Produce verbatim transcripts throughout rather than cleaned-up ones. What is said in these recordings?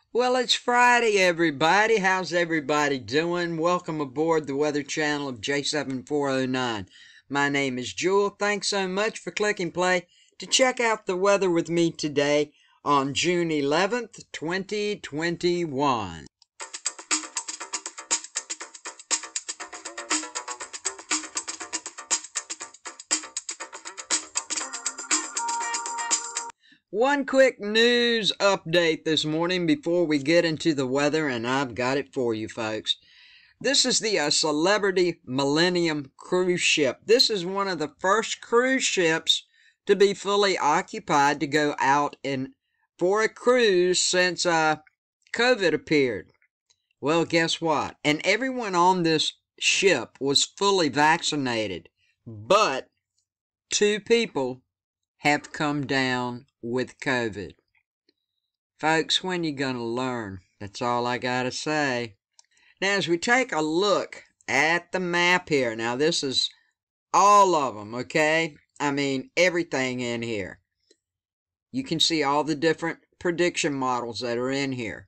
Well, it's Friday, everybody. How's everybody doing? Welcome aboard the Weather Channel of J seven four oh nine. My name is Jewel. Thanks so much for clicking play to check out the weather with me today on June eleventh, twenty twenty-one. One quick news update this morning before we get into the weather, and I've got it for you folks. This is the uh, Celebrity Millennium cruise ship. This is one of the first cruise ships to be fully occupied to go out in for a cruise since uh, COVID appeared. Well, guess what? And everyone on this ship was fully vaccinated, but two people have come down with COVID. Folks, when you gonna learn? That's all I gotta say. Now, as we take a look at the map here, now this is all of them, okay? I mean, everything in here. You can see all the different prediction models that are in here.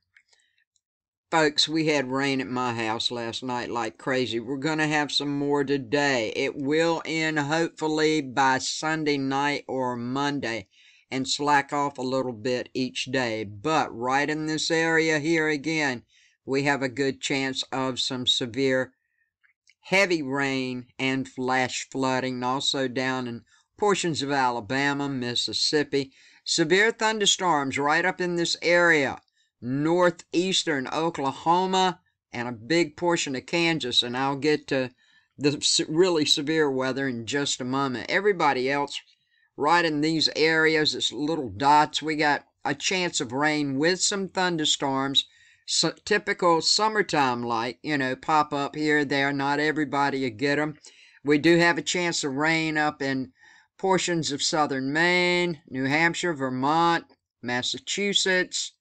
Folks, we had rain at my house last night like crazy. We're going to have some more today. It will end hopefully by Sunday night or Monday and slack off a little bit each day. But right in this area here again, we have a good chance of some severe heavy rain and flash flooding. Also down in portions of Alabama, Mississippi. Severe thunderstorms right up in this area. Northeastern Oklahoma, and a big portion of Kansas, and I'll get to the really severe weather in just a moment. Everybody else right in these areas, it's little dots. We got a chance of rain with some thunderstorms, so typical summertime like, you know, pop up here, there. Not everybody will get them. We do have a chance of rain up in portions of southern Maine, New Hampshire, Vermont, Massachusetts,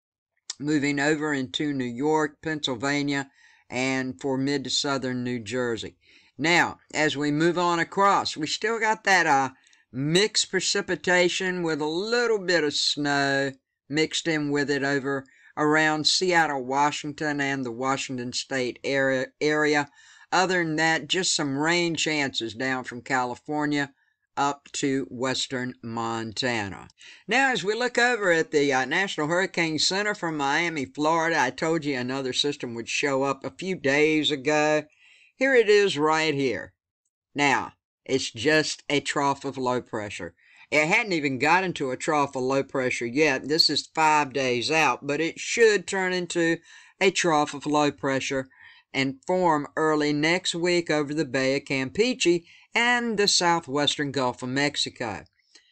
moving over into New York, Pennsylvania, and for mid to southern New Jersey. Now, as we move on across, we still got that uh, mixed precipitation with a little bit of snow mixed in with it over around Seattle, Washington, and the Washington State area. area. Other than that, just some rain chances down from California up to western Montana. Now, as we look over at the uh, National Hurricane Center from Miami, Florida, I told you another system would show up a few days ago. Here it is right here. Now, it's just a trough of low pressure. It hadn't even got into a trough of low pressure yet. This is five days out, but it should turn into a trough of low pressure and form early next week over the Bay of Campeche and the southwestern Gulf of Mexico.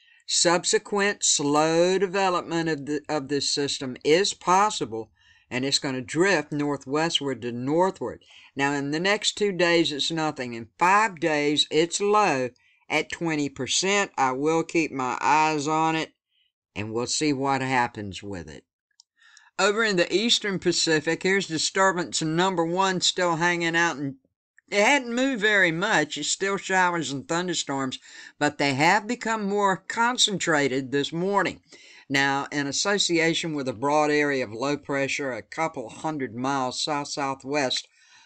Subsequent slow development of, the, of this system is possible, and it's going to drift northwestward to northward. Now, in the next two days, it's nothing. In five days, it's low at twenty percent. I will keep my eyes on it, and we'll see what happens with it. Over in the eastern Pacific, here's disturbance number one still hanging out, and it hadn't moved very much. It's still showers and thunderstorms, but they have become more concentrated this morning. Now, in association with a broad area of low pressure a couple hundred miles south-southwest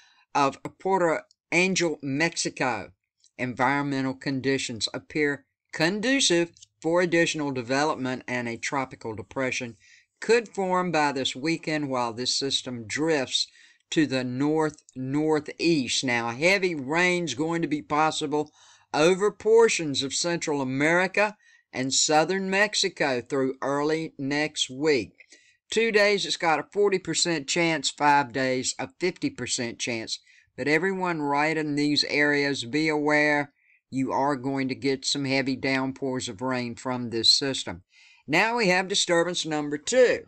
of Puerto Angel, Mexico, environmental conditions appear conducive for additional development, and a tropical depression could form by this weekend while this system drifts to the north-northeast. Now, heavy rain's going to be possible over portions of Central America and southern Mexico through early next week. Two days, it's got a forty percent chance. Five days, a fifty percent chance. But everyone right in these areas, be aware you are going to get some heavy downpours of rain from this system. Now we have disturbance number two.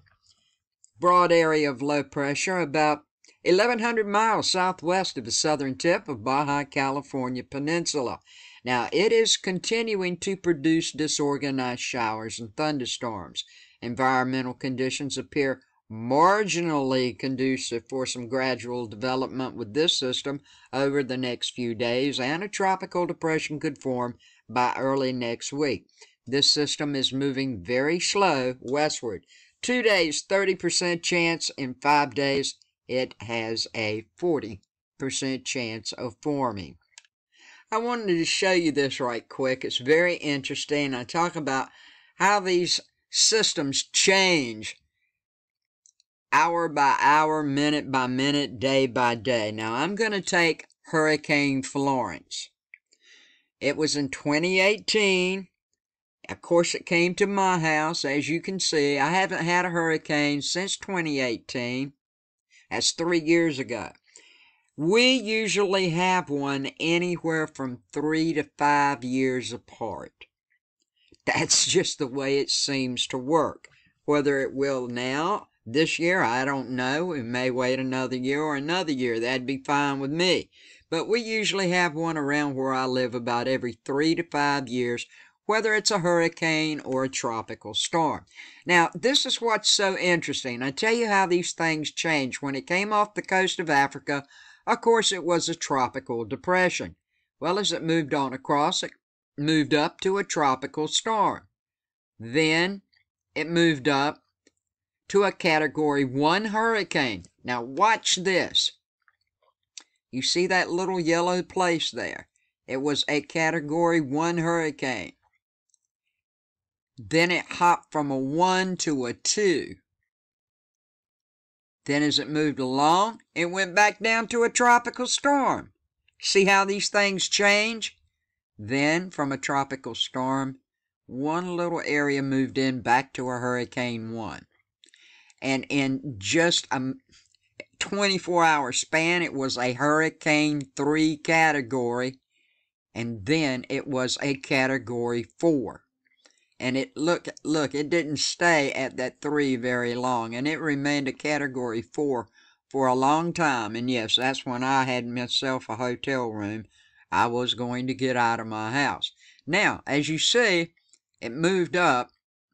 Broad area of low pressure about eleven hundred miles southwest of the southern tip of Baja California Peninsula. Now, it is continuing to produce disorganized showers and thunderstorms. Environmental conditions appear marginally conducive for some gradual development with this system over the next few days, and a tropical depression could form by early next week. This system is moving very slow westward Two days, thirty percent chance. In five days, it has a forty percent chance of forming. I wanted to show you this right quick. It's very interesting. I talk about how these systems change hour by hour, minute by minute, day by day. Now, I'm going to take Hurricane Florence. It was in twenty eighteen. Of course, it came to my house, as you can see. I haven't had a hurricane since twenty eighteen. That's three years ago. We usually have one anywhere from three to five years apart. That's just the way it seems to work. Whether it will now, this year, I don't know. We may wait another year or another year. That'd be fine with me. But we usually have one around where I live about every three to five years, whether it's a hurricane or a tropical storm. Now, this is what's so interesting. I tell you how these things change. When it came off the coast of Africa, of course, it was a tropical depression. Well, as it moved on across, it moved up to a tropical storm. Then it moved up to a Category one hurricane. Now, watch this. You see that little yellow place there? It was a Category one hurricane. Then it hopped from a one to a two. Then as it moved along, it went back down to a tropical storm. See how these things change? Then, from a tropical storm, one little area moved in back to a Hurricane one. And in just a twenty-four hour span, it was a Hurricane three category, and then it was a Category four. And it look look, it didn't stay at that three very long, and it remained a Category four for a long time. And yes, that's when I had myself a hotel room. I was going to get out of my house. Now, as you see, it moved up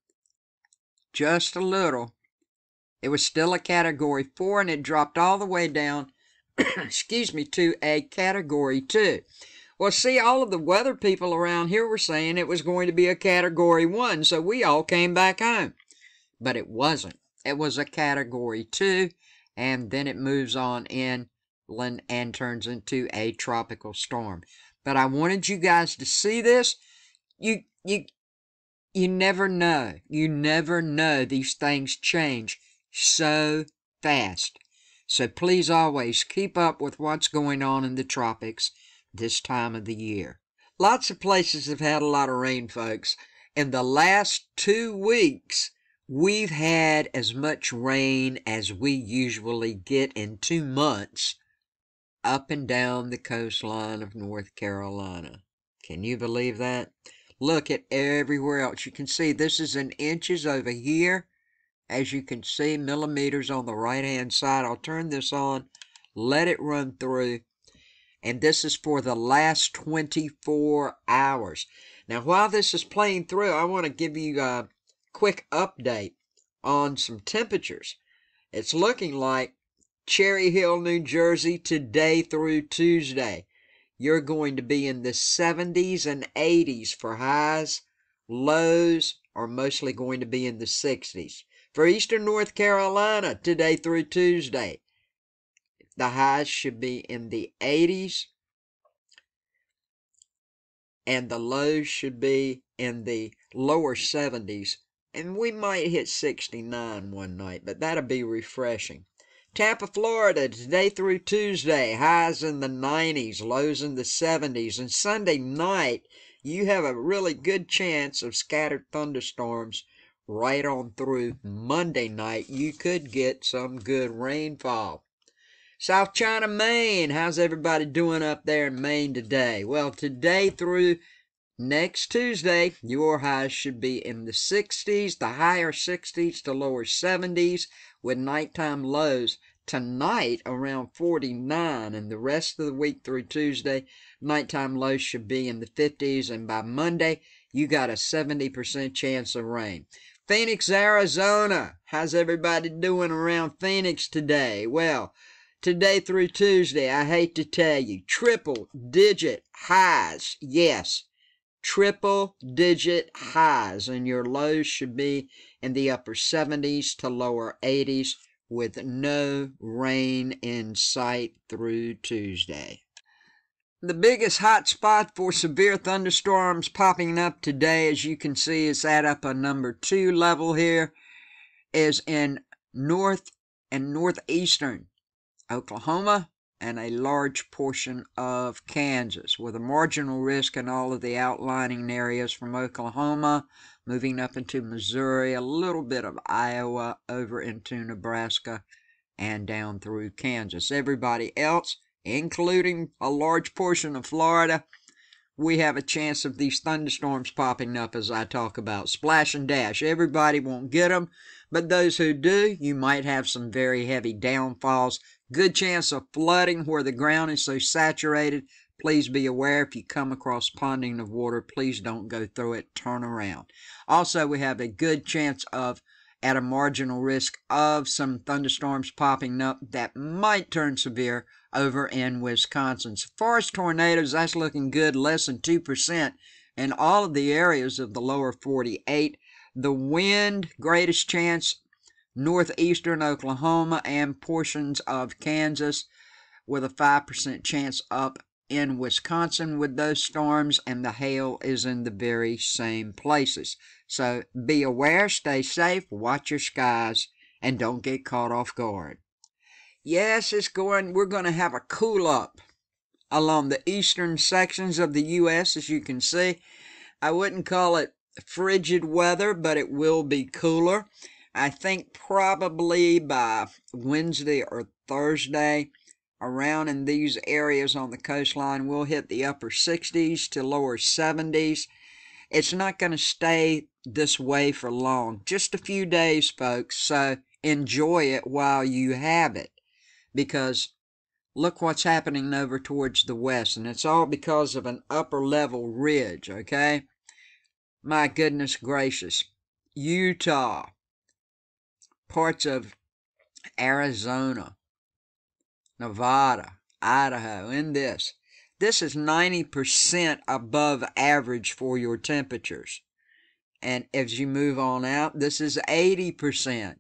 just a little. It was still a Category four, and it dropped all the way down, excuse me, to a Category two. Well, see, all of the weather people around here were saying it was going to be a Category one, so we all came back home. But it wasn't. It was a Category two, and then it moves on inland and turns into a tropical storm. But I wanted you guys to see this. You, you, you never know. You never know. These things change so fast. So please always keep up with what's going on in the tropics this time of the year. Lots of places have had a lot of rain, folks. In the last two weeks, we've had as much rain as we usually get in two months up and down the coastline of North Carolina. Can you believe that? Look at everywhere else. You can see this is in inches over here. As you can see, millimeters on the right-hand side. I'll turn this on, let it run through. And this is for the last twenty-four hours. Now, while this is playing through, I want to give you a quick update on some temperatures. It's looking like Cherry Hill, New Jersey, today through Tuesday, you're going to be in the seventies and eighties for highs. Lows are mostly going to be in the sixties. For eastern North Carolina, today through Tuesday, the highs should be in the eighties, and the lows should be in the lower seventies, and we might hit sixty-nine one night, but that'll be refreshing. Tampa, Florida, today through Tuesday, highs in the nineties, lows in the seventies, and Sunday night, you have a really good chance of scattered thunderstorms right on through Monday night. You could get some good rainfall. South China, Maine, how's everybody doing up there in Maine today? Well, today through next Tuesday, your highs should be in the sixties, the higher sixties to lower seventies, with nighttime lows tonight around forty-nine, and the rest of the week through Tuesday, nighttime lows should be in the fifties, and by Monday, you got a seventy percent chance of rain. Phoenix, Arizona, how's everybody doing around Phoenix today? Well, today through Tuesday, I hate to tell you, triple digit highs, yes. triple digit highs, and your lows should be in the upper seventies to lower eighties with no rain in sight through Tuesday. The biggest hot spot for severe thunderstorms popping up today, as you can see, is at up a number two level here, is in north and northeastern Oklahoma and a large portion of Kansas, with a marginal risk in all of the outlining areas from Oklahoma, moving up into Missouri, a little bit of Iowa, over into Nebraska, and down through Kansas. Everybody else, including a large portion of Florida, we have a chance of these thunderstorms popping up as I talk about. Splash and dash. Everybody won't get them, but those who do, you might have some very heavy downfalls. Good chance of flooding where the ground is so saturated. Please be aware if you come across ponding of water, please don't go through it. Turn around. Also, we have a good chance of, at a marginal risk, of some thunderstorms popping up that might turn severe over in Wisconsin. As far as tornadoes, that's looking good, less than two percent in all of the areas of the lower forty-eight. The wind, greatest chance, northeastern Oklahoma and portions of Kansas, with a five percent chance up in Wisconsin with those storms, and the hail is in the very same places. So be aware, stay safe, watch your skies, and don't get caught off guard. Yes, it's going, we're going to have a cool up along the eastern sections of the U S, as you can see. I wouldn't call it frigid weather, but it will be cooler. I think probably by Wednesday or Thursday, around in these areas on the coastline, we'll hit the upper sixties to lower seventies. It's not going to stay this way for long. Just a few days, folks, so enjoy it while you have it. Because look what's happening over towards the west, and it's all because of an upper level ridge, okay? My goodness gracious. Utah, parts of Arizona, Nevada, Idaho, in this. This is ninety percent above average for your temperatures. And as you move on out, this is eighty percent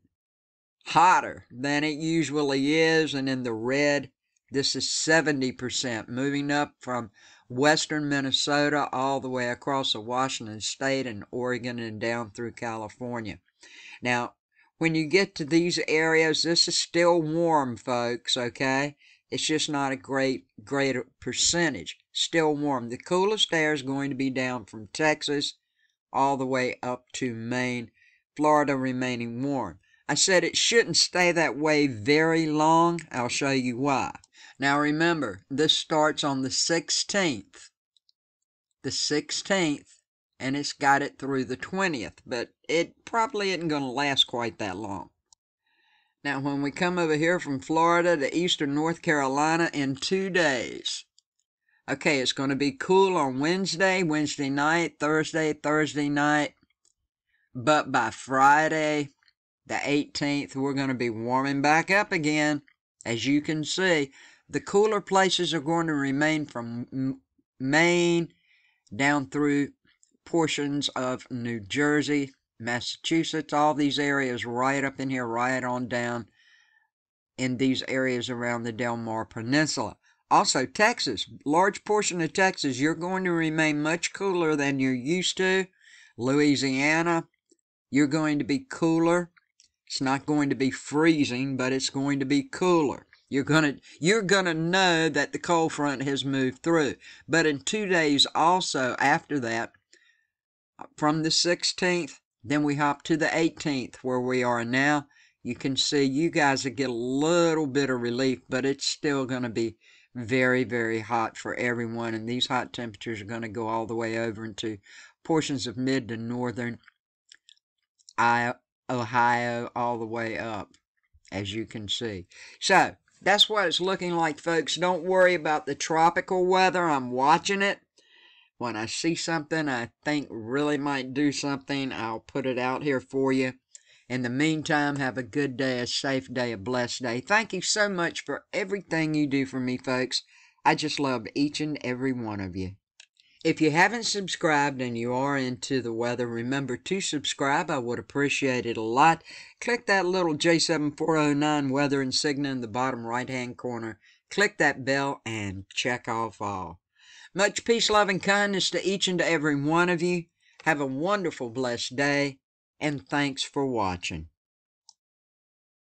hotter than it usually is. And in the red, this is seventy percent, moving up from western Minnesota all the way across the Washington State and Oregon and down through California. Now, when you get to these areas, this is still warm, folks, okay? It's just not a great, great percentage. Still warm. The coolest air is going to be down from Texas all the way up to Maine, Florida remaining warm. I said it shouldn't stay that way very long. I'll show you why. Now remember, this starts on the sixteenth. The sixteenth, and it's got it through the twentieth, but it probably isn't going to last quite that long. Now, when we come over here from Florida to eastern North Carolina in two days, okay, it's going to be cool on Wednesday, Wednesday night, Thursday, Thursday night, but by Friday, the eighteenth, we're going to be warming back up again. As you can see, the cooler places are going to remain from Maine down through portions of New Jersey, Massachusetts, all these areas right up in here, right on down in these areas around the Del Mar Peninsula. Also, Texas, large portion of Texas, you're going to remain much cooler than you're used to. Louisiana, you're going to be cooler. It's not going to be freezing, but it's going to be cooler. You're gonna you're gonna know that the cold front has moved through. But in two days also after that, from the sixteenth, then we hop to the eighteenth, where we are now. You can see you guys will get a little bit of relief, but it's still going to be very, very hot for everyone. And these hot temperatures are going to go all the way over into portions of mid to northern Ohio, all the way up, as you can see. So that's what it's looking like, folks. Don't worry about the tropical weather. I'm watching it. When I see something I think really might do something, I'll put it out here for you. In the meantime, have a good day, a safe day, a blessed day. Thank you so much for everything you do for me, folks. I just love each and every one of you. If you haven't subscribed and you are into the weather, remember to subscribe. I would appreciate it a lot. Click that little J seven four oh nine weather insignia in the bottom right-hand corner. Click that bell and check off all. Much peace, love, and kindness to each and to every one of you. Have a wonderful, blessed day, and thanks for watching.